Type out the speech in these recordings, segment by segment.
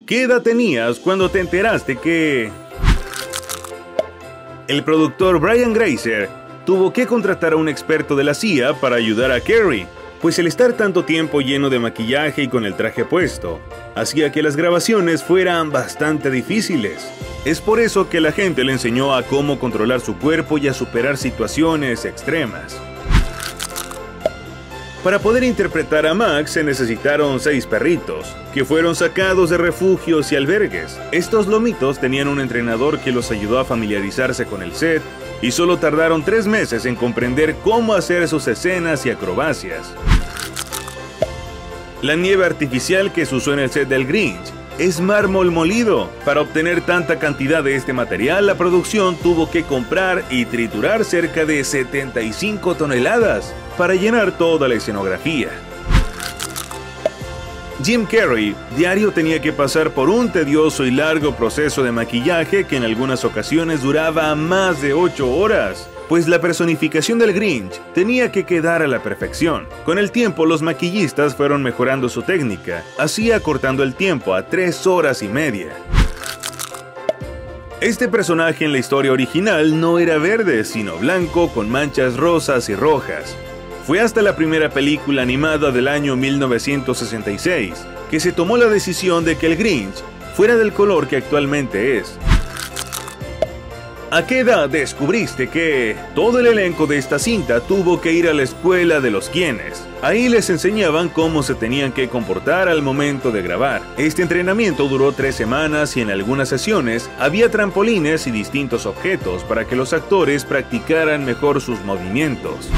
¿Qué edad tenías cuando te enteraste que el productor Brian Grazer tuvo que contratar a un experto de la CIA para ayudar a Carrie? Pues el estar tanto tiempo lleno de maquillaje y con el traje puesto hacía que las grabaciones fueran bastante difíciles. Es por eso que la gente le enseñó a cómo controlar su cuerpo y a superar situaciones extremas. Para poder interpretar a Max se necesitaron 6 perritos, que fueron sacados de refugios y albergues. Estos lomitos tenían un entrenador que los ayudó a familiarizarse con el set, y solo tardaron 3 meses en comprender cómo hacer sus escenas y acrobacias. La nieve artificial que se usó en el set del Grinch es mármol molido. Para obtener tanta cantidad de este material, la producción tuvo que comprar y triturar cerca de 75 toneladas para llenar toda la escenografía. Jim Carrey diario tenía que pasar por un tedioso y largo proceso de maquillaje que en algunas ocasiones duraba más de 8 horas, pues la personificación del Grinch tenía que quedar a la perfección. Con el tiempo, los maquillistas fueron mejorando su técnica, así acortando el tiempo a 3 horas y media. Este personaje en la historia original no era verde, sino blanco con manchas rosas y rojas. Fue hasta la primera película animada del año 1966 que se tomó la decisión de que el Grinch fuera del color que actualmente es. ¿A qué edad descubriste que todo el elenco de esta cinta tuvo que ir a la escuela de los quienes? Ahí les enseñaban cómo se tenían que comportar al momento de grabar. Este entrenamiento duró 3 semanas y en algunas sesiones había trampolines y distintos objetos para que los actores practicaran mejor sus movimientos.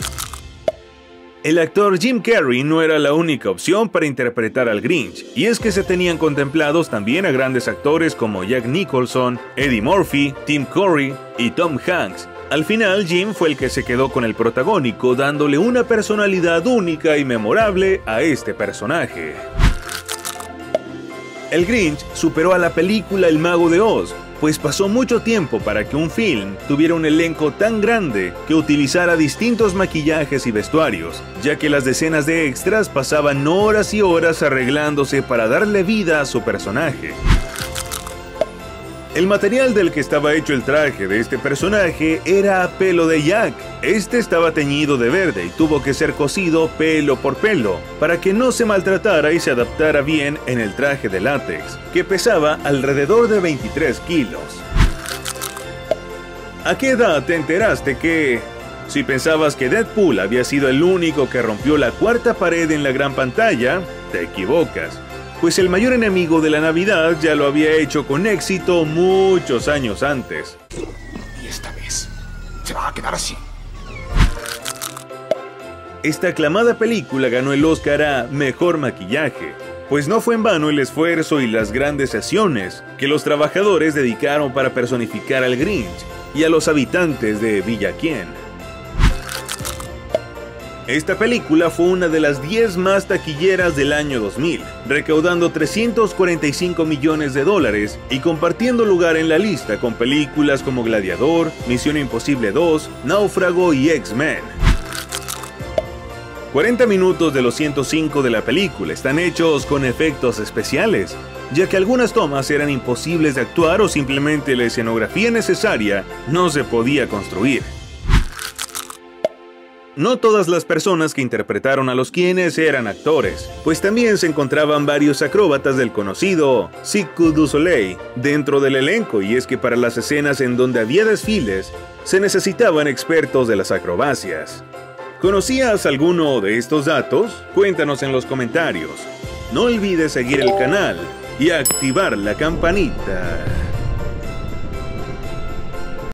El actor Jim Carrey no era la única opción para interpretar al Grinch, y es que se tenían contemplados también a grandes actores como Jack Nicholson, Eddie Murphy, Tim Curry y Tom Hanks. Al final, Jim fue el que se quedó con el protagónico, dándole una personalidad única y memorable a este personaje. El Grinch superó a la película El Mago de Oz, pues pasó mucho tiempo para que un film tuviera un elenco tan grande que utilizara distintos maquillajes y vestuarios, ya que las decenas de extras pasaban horas y horas arreglándose para darle vida a su personaje. El material del que estaba hecho el traje de este personaje era pelo de Jack. Este estaba teñido de verde y tuvo que ser cosido pelo por pelo para que no se maltratara y se adaptara bien en el traje de látex, que pesaba alrededor de 23 kilos. ¿A qué edad te enteraste que si pensabas que Deadpool había sido el único que rompió la cuarta pared en la gran pantalla, te equivocas? Pues el mayor enemigo de la Navidad ya lo había hecho con éxito muchos años antes. Y esta vez se va a quedar así. Esta aclamada película ganó el Oscar a Mejor Maquillaje, pues no fue en vano el esfuerzo y las grandes sesiones que los trabajadores dedicaron para personificar al Grinch y a los habitantes de Villa Quién. Esta película fue una de las 10 más taquilleras del año 2000, recaudando $345 millones y compartiendo lugar en la lista con películas como Gladiador, Misión Imposible 2, Náufrago y X-Men. 40 minutos de los 105 de la película están hechos con efectos especiales, ya que algunas tomas eran imposibles de actuar o simplemente la escenografía necesaria no se podía construir. No todas las personas que interpretaron a los quienes eran actores, pues también se encontraban varios acróbatas del conocido Cirque du Soleil dentro del elenco, y es que para las escenas en donde había desfiles, se necesitaban expertos de las acrobacias. ¿Conocías alguno de estos datos? Cuéntanos en los comentarios. No olvides seguir el canal y activar la campanita.